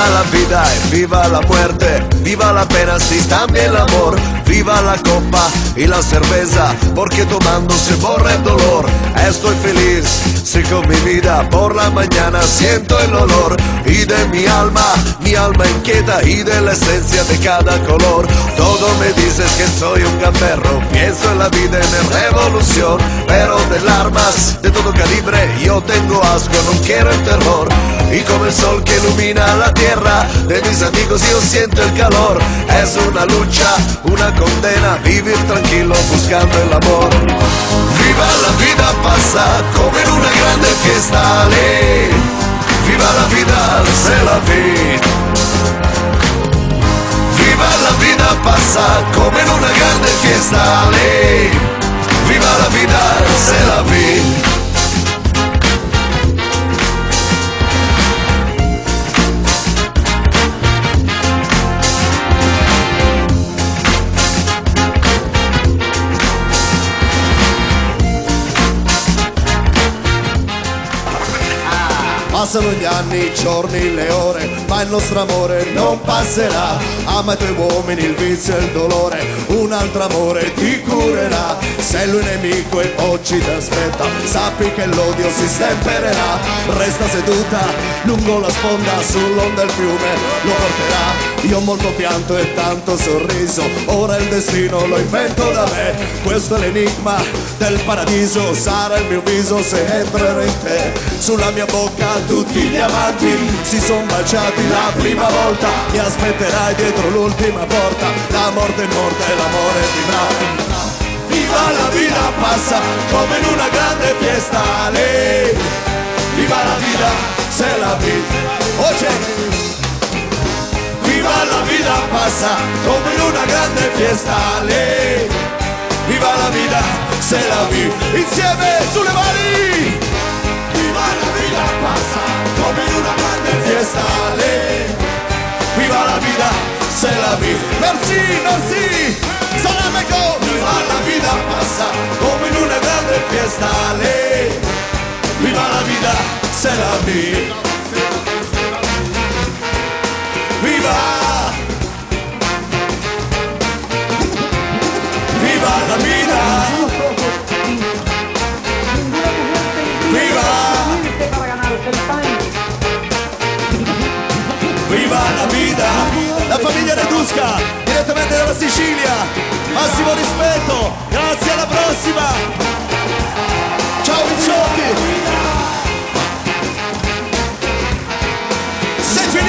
Viva la vida y viva la muerte, viva la pena, sí, también el amor. Viva la copa y la cerveza, porque tomando se borra el dolor. Estoy feliz, sí, con mi vida, por la mañana siento el olor. Y de mi alma inquieta, y de la esencia de cada color. Todo me dices que soy un gamberro, pienso en la vida, en la revolución. Pero de armas de todo calibre yo tengo asco, no quiero el terror. Y como el sol que ilumina la tierra, de mis amigos yo siento el calor. Es una lucha, una condena, vivir tranquilo buscando el amor. Viva la vida pasa como en una grande fiesta, ale. Viva la vida, c'est la vie. Viva la vida pasa como en una grande fiesta, ale. Viva la vida, c'est la vie. Passano gli anni, i giorni, le ore, ma il nostro amore non passerà. Ama i tuoi uomini, il vizio e il dolore, un altro amore ti curerà. Se lui è nemico e oggi ti aspetta, sappi che l'odio si stempererà. Resta seduta lungo la sponda, sull'onda del fiume lo porterà. Io ho molto pianto e tanto sorriso, ora il destino lo invento da me. Questo è l'enigma del paradiso, sarà il mio viso se entrerò in te. Sulla mia bocca tutti gli amanti si son baciati la prima volta. Mi aspetterai dietro l'ultima porta, la morte è morta e l'amore vivrà. Viva la vita passa come in una grande fiesta, lei. Viva la vita, c'est la vie. Oye. Viva la vida pasa come in una grande fiesta, lei. Viva la vida, c'est la vie. Insieme sulle mani. Viva la vida pasa come in una grande fiesta, lei. Viva la vida, c'est la vie. Merci, merci. Salame go. Viva la vida pasa come in una grande fiesta, lei. Viva la vida, c'est la vie. Viva! Viva la vida! Viva! Viva la vida! La famiglia Redusca, direttamente dalla Sicilia, massimo rispetto, grazie, alla prossima! Ciao Vicciotti! Sei